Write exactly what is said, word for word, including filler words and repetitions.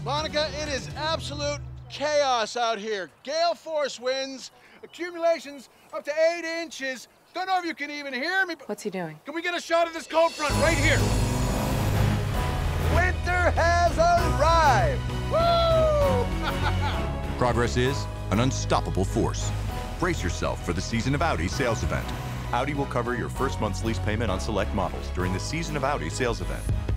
Monica, it is absolute chaos out here. Gale force winds, accumulations up to eight inches. Don't know if you can even hear me. But what's he doing? Can we get a shot of this cold front right here? Winter has arrived! Woo! Progress is an unstoppable force. Brace yourself for the Season of Audi sales event. Audi will cover your first month's lease payment on select models during the Season of Audi sales event.